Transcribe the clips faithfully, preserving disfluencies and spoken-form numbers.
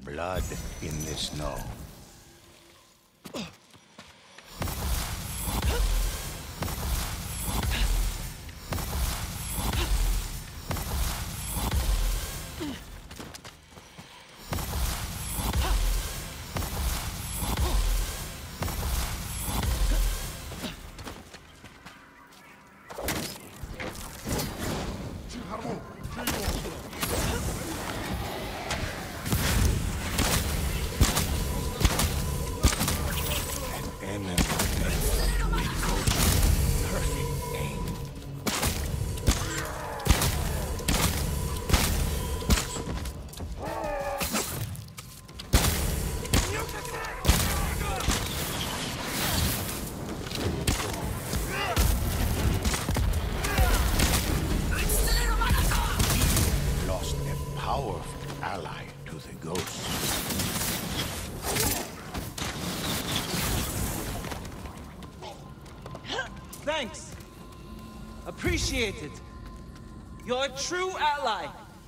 Blood in the snow. Thanks. Appreciate it. You're a true ally.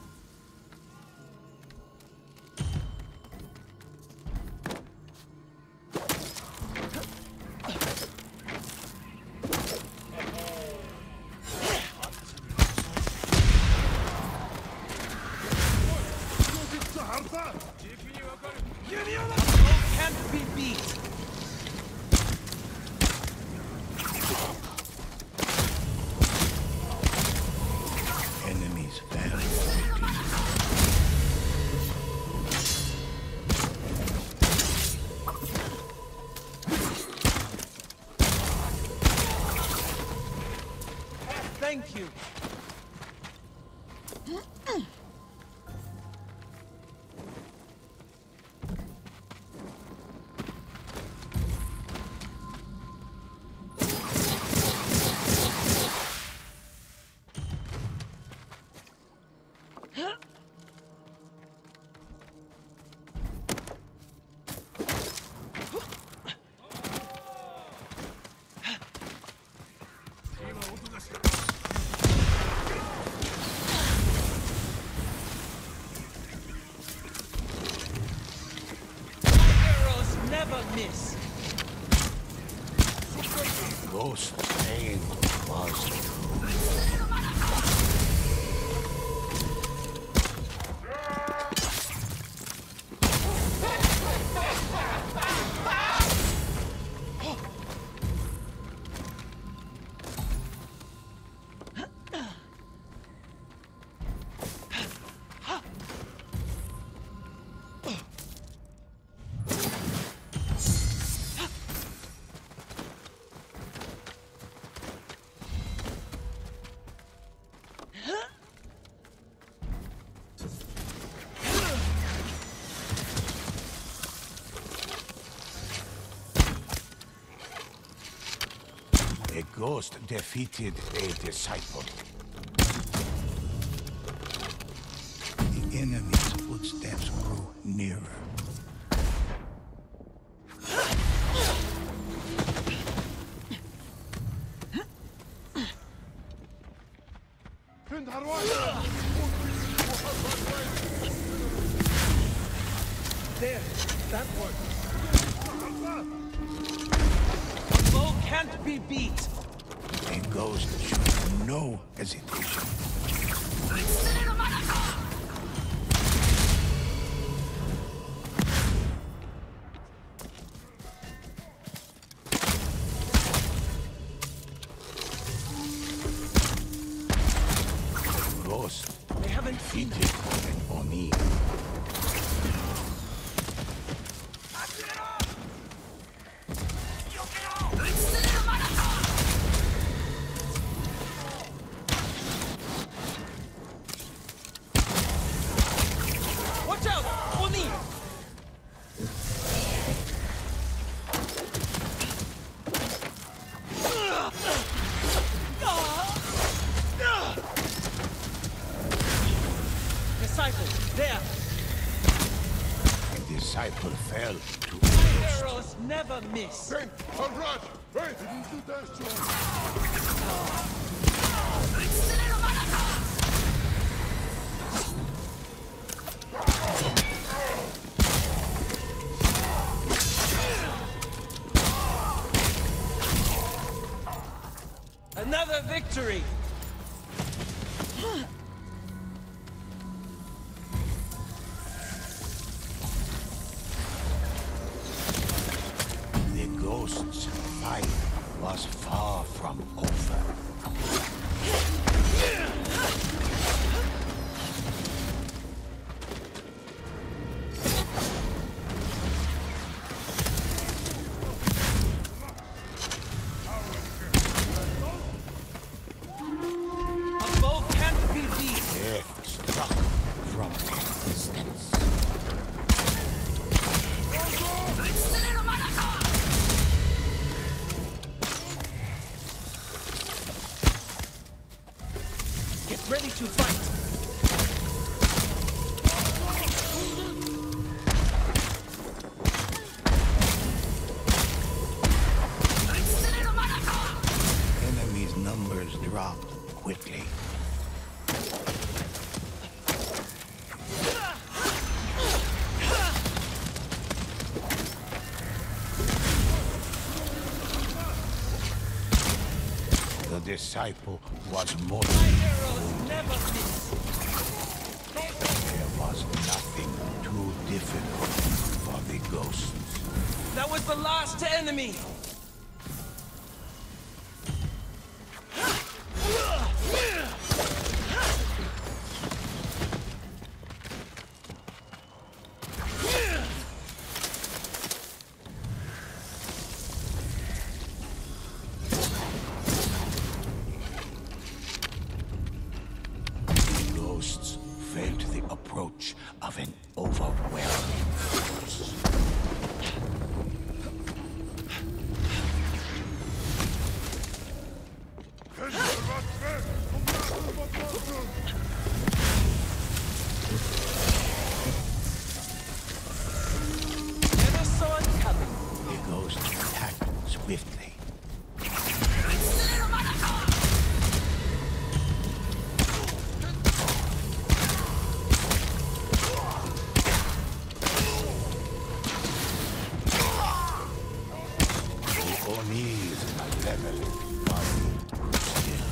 Can't be beat. Enemies very Thank you. Never miss. Ghost saying was true. A ghost defeated a disciple. The enemy's footsteps grew nearer. There, that worked. A bow can't be beat. A ghost showed no hesitation. Ghost They haven't seen defeated an Oni. Watch out! Oni! Disciple, there! A disciple fell to My arrows never miss. Hey, I'll rush! Hey, didn't do that, John! victory! The ghosts' fight was far from over. A bow can't be beat! Death struck from a distance. Get ready to fight! Enemies' numbers dropped quickly. The disciple was more. My arrows never miss! There was nothing too difficult for the ghosts. That was the last enemy! Ghosts felt the approach of an overwhelming force. Never saw it coming. The ghost attacked swiftly. The Oni's level but still.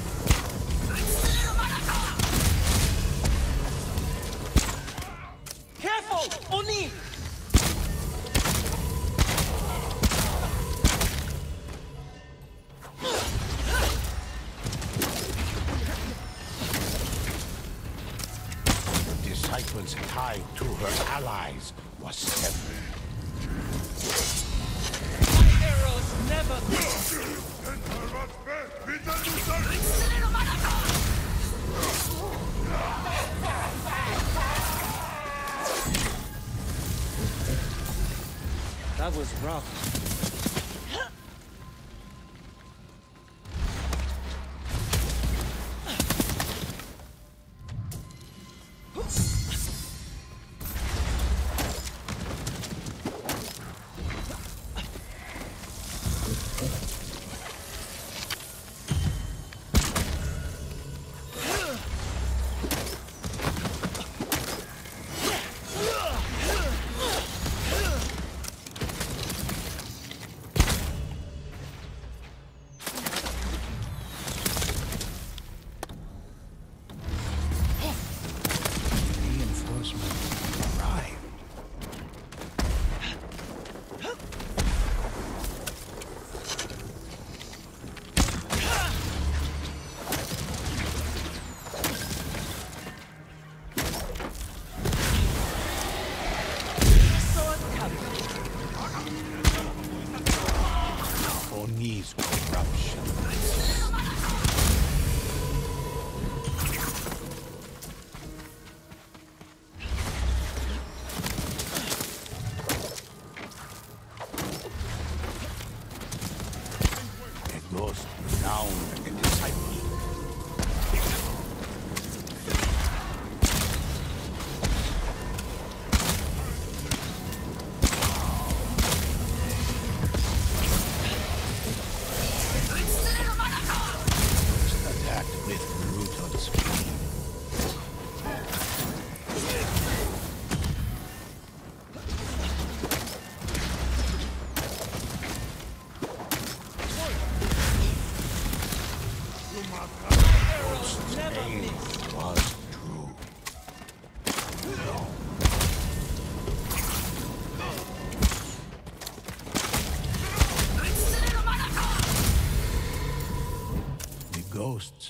Careful! Oni! The disciple's tie to her allies was severed. My arrows never miss! That was rough.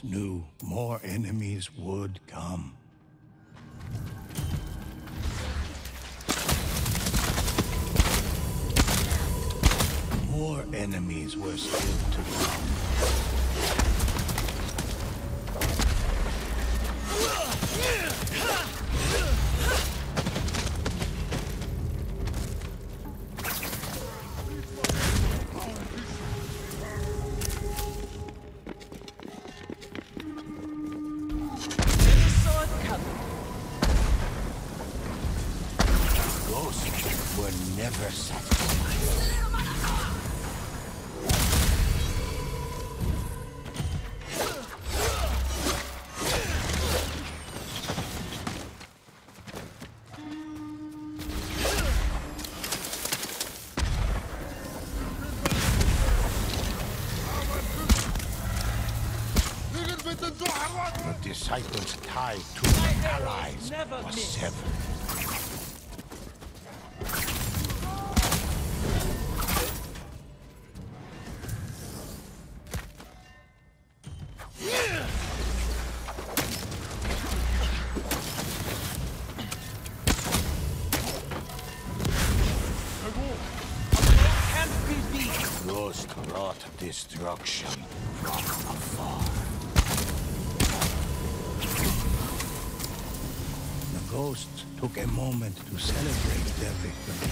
ghosts knew more enemies would come. More enemies were still to come. Ghosts were never satisfied. The disciples' tie to their allies was severed. Ghost brought destruction from afar. The ghosts took a moment to celebrate their victory.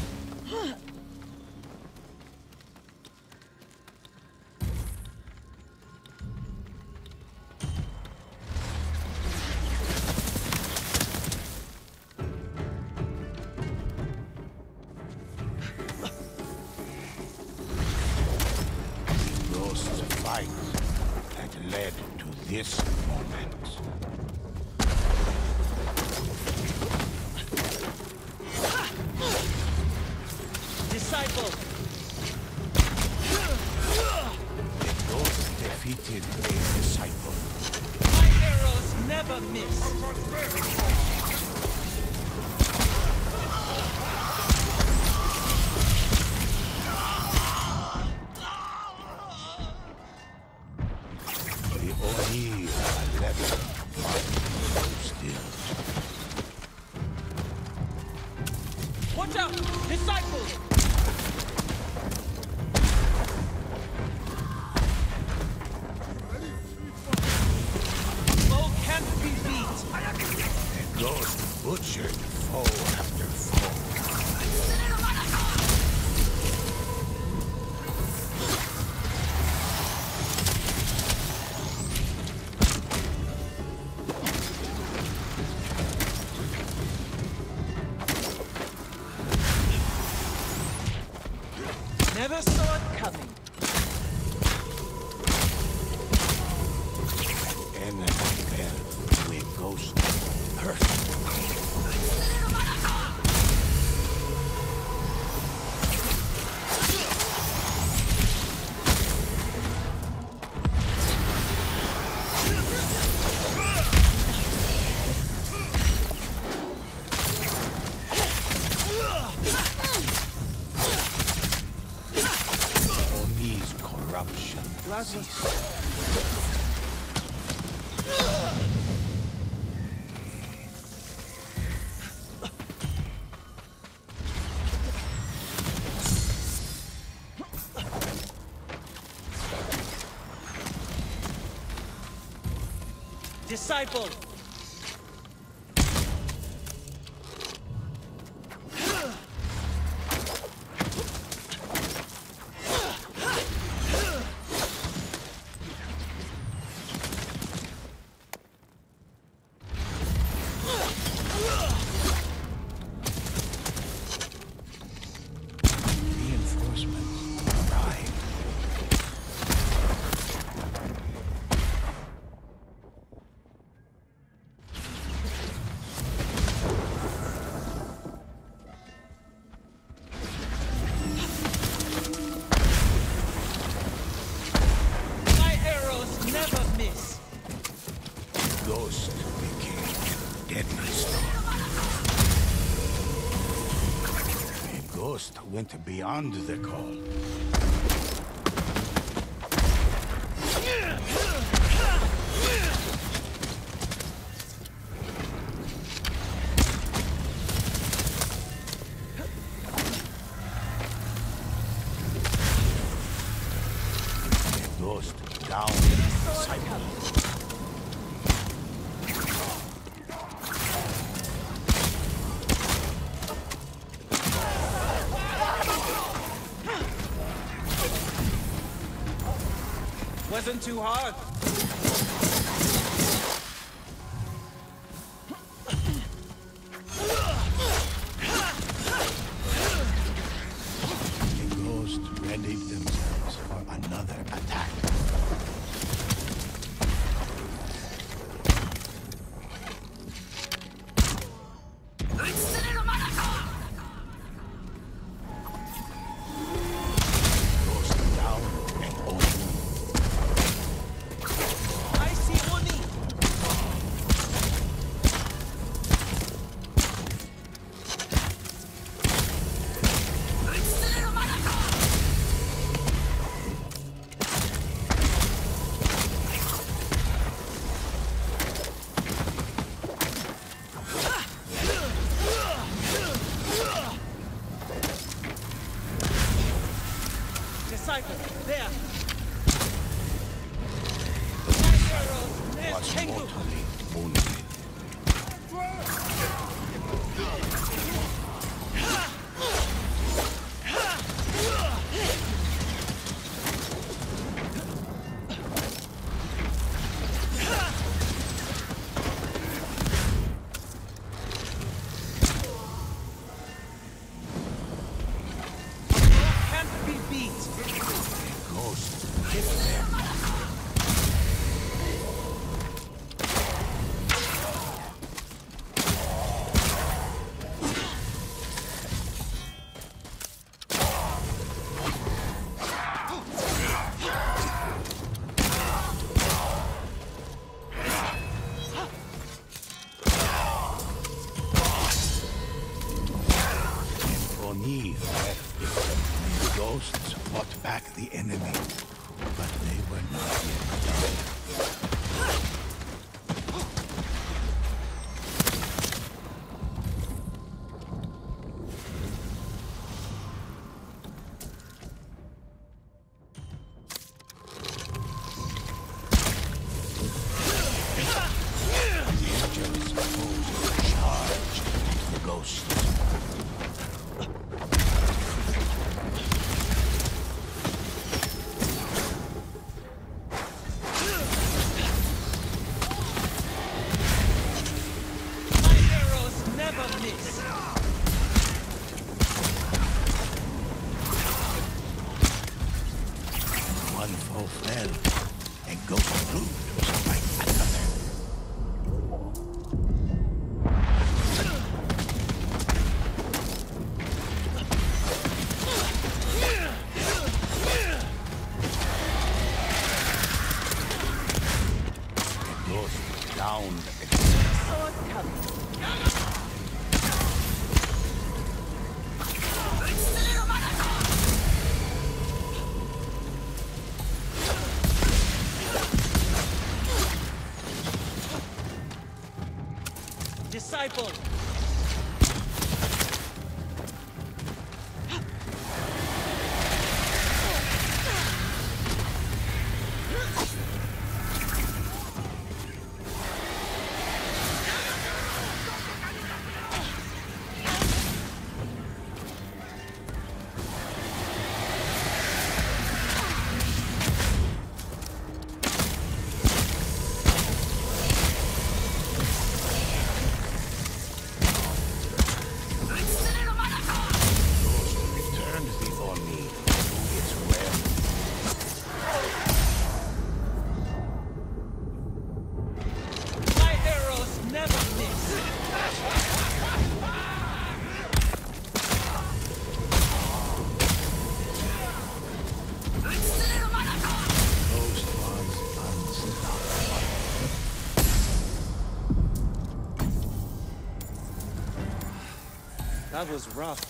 Fight that led to this moment. Disciple! The ghost defeated a disciple. My arrows never miss! He are left still. Watch out! Disciples! Foe can't be beat! The ghost butchered foe after foe. Never saw it coming. Enemy fell to a ghost perfectly. Corruption ceased. Disciple! Ghost became deadly storm. A ghost went beyond the call. Wasn't too hard. The ghosts readied themselves for another attack. There. Was mortally wounded. Can't be beat. Ghost hit them. The ghosts fought back the enemy, but they were not yet done. The angels foes charged into the ghosts. One foe fell, and ghost proved to strike another. The ghost downed again. Disciple. That was rough.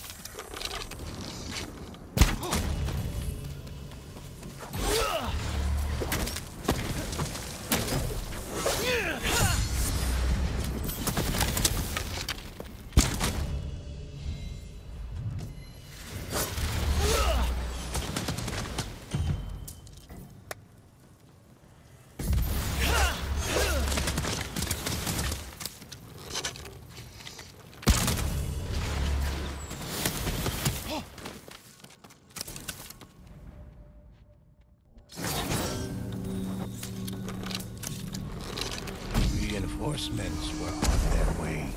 Reinforcements were on their way.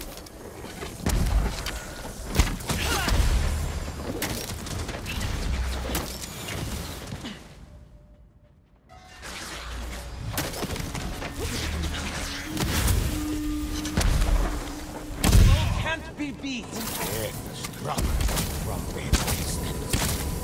Can't be beat. It struck from a distance.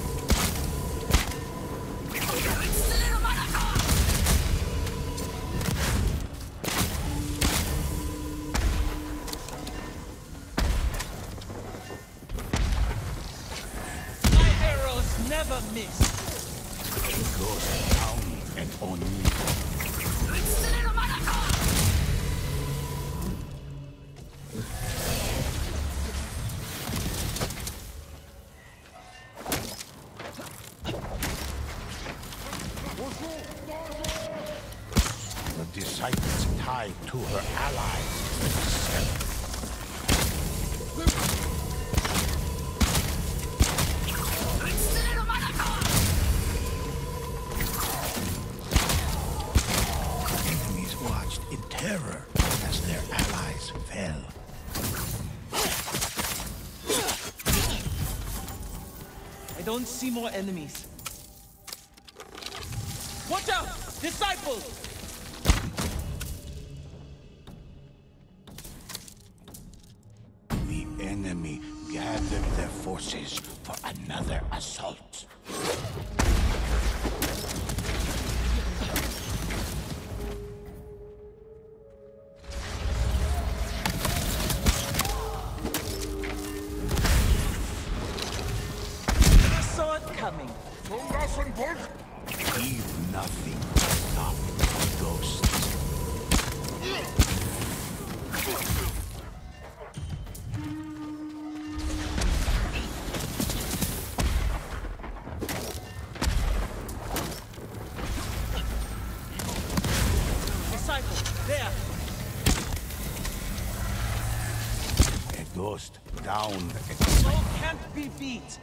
My arrows never miss. It goes down and on me. The disciples tied to her allies. Enemies watched in terror as their allies fell. I don't see more enemies. Watch out! Disciple! The enemy gathered their forces for another assault. I saw it coming. Leave nothing to stop the ghosts. Disciple, there! A ghost down. Soul can't be beat.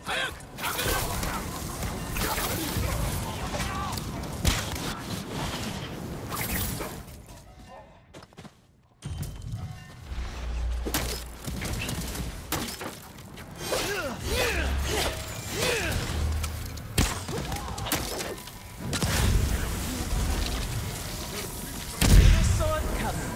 I saw it coming.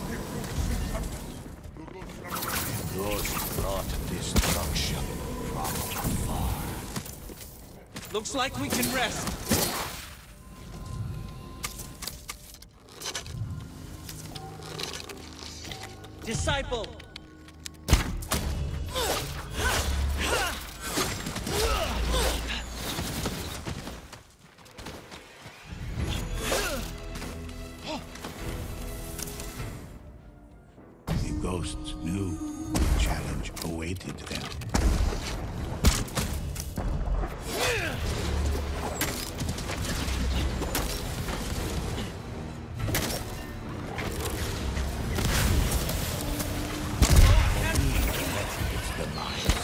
Ghost brought destruction from afar. Looks like we can rest. Disciple! The ghosts knew the challenge awaited them. Its demise.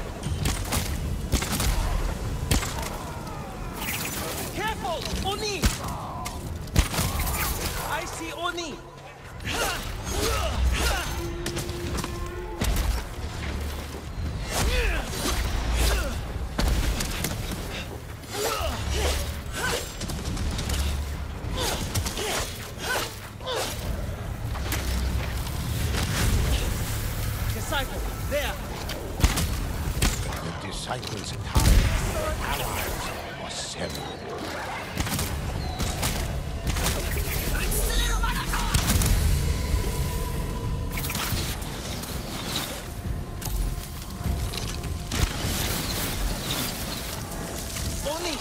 Careful! Oni! I see Oni! Disciple, there! The disciples' time their allies was severed. Oni!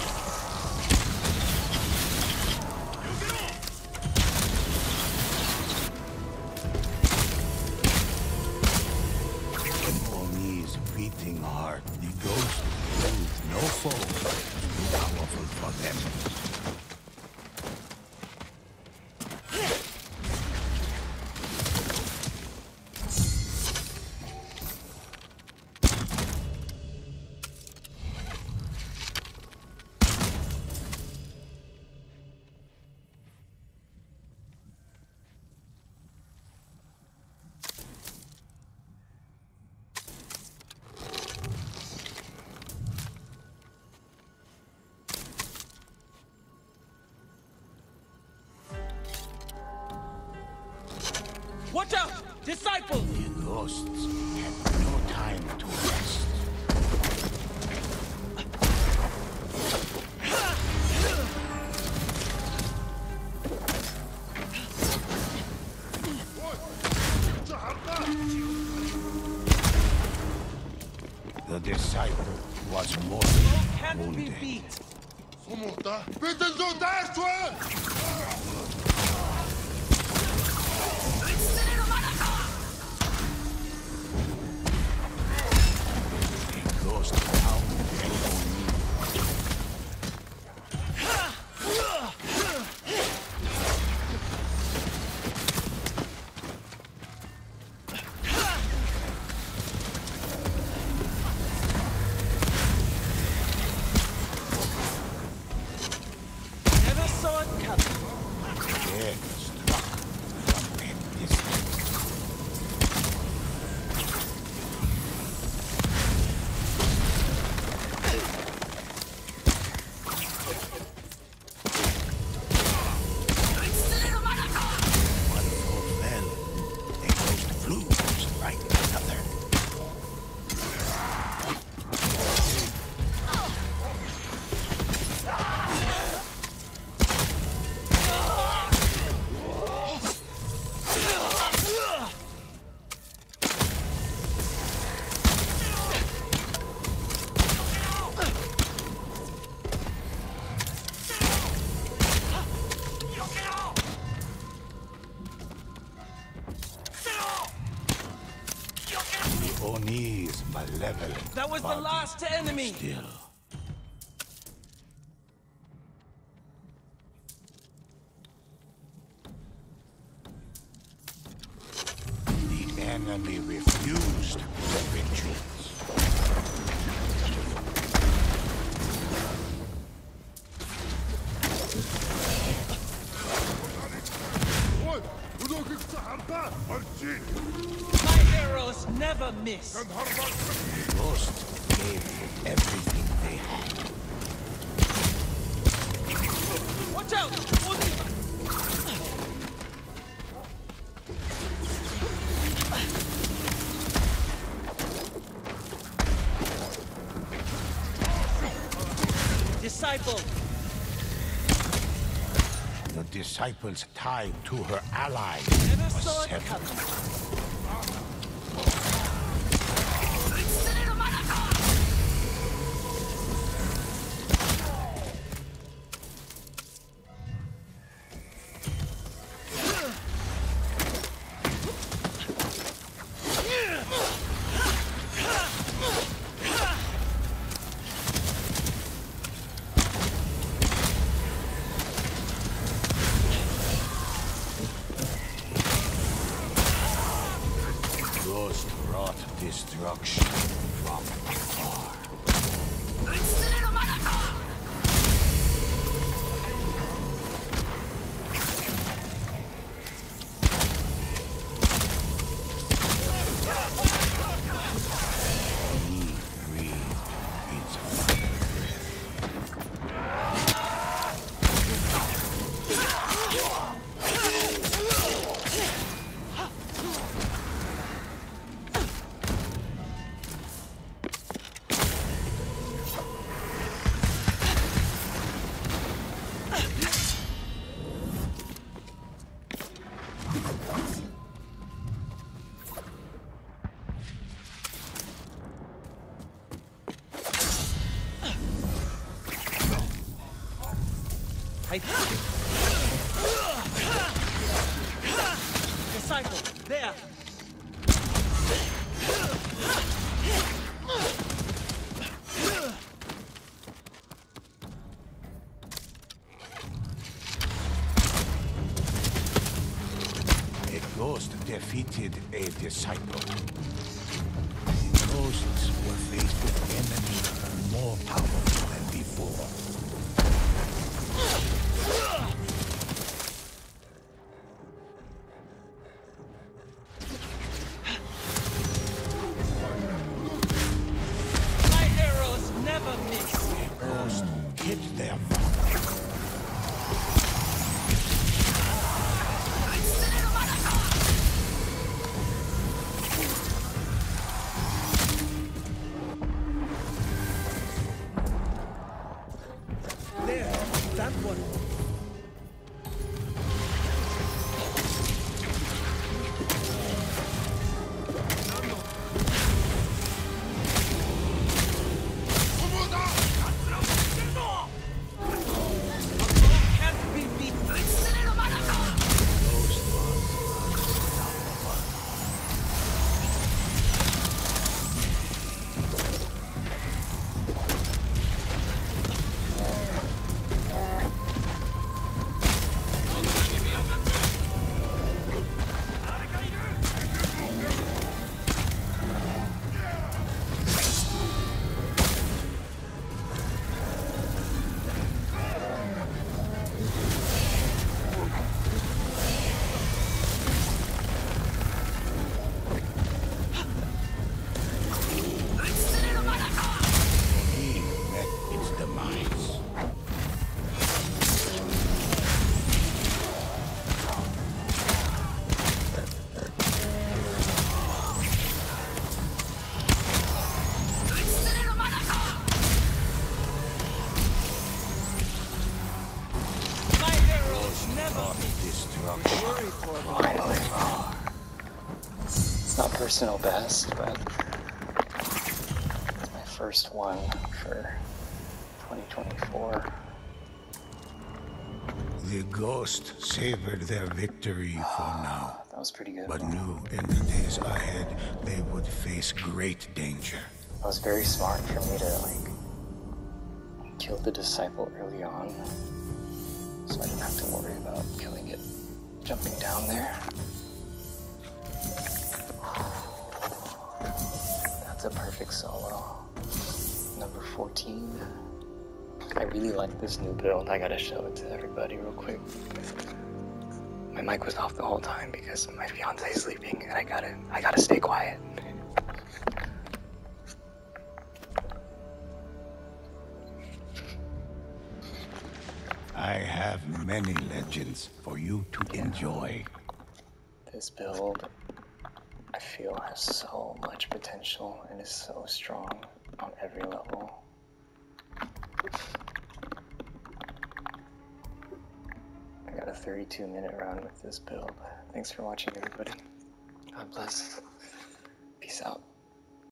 Oni's beating heart. The ghost proved no foe too powerful for them. Watch out! Disciple! The ghosts had no time to rest. The disciple was mortally Can't be wounded. beat! Sumuhta! Bitte so Dashwa! A ghost found anyone. Never saw it coming. Dead struck from a distance. One foe fell. A ghost flew to strike another. The Oni's malevolent. That was the body last enemy! Still. The enemy refused the rituals. Ой! Удок их сахарда! Арчи! My arrows never miss! Kan harbat! Ghost gave everything they had. Watch out! Oni! Disciple! The disciples tied to her ally Never was saw it severed. coming. Ghost brought destruction from afar. He breathed its fire breath. I... Disciple! There! A ghost defeated a disciple. Ghosts were faced with enemies more powerful than before. My arrows never miss! A ghost hit them. personal best, but it's my first one for twenty twenty-four. The ghost savored their victory for now, That was pretty good. but knew in the days ahead they would face great danger. It was very smart for me to like kill the disciple early on, so I didn't have to worry about killing it jumping down there. That's a perfect solo. Number fourteen. I really like this new build. I gotta show it to everybody real quick. My mic was off the whole time because my fiance is sleeping and I gotta I gotta stay quiet. I have many legends for you to enjoy. This build, I feel, has so much potential and is so strong on every level. I got a thirty-two minute run with this build. Thanks for watching, everybody. God bless. Peace out.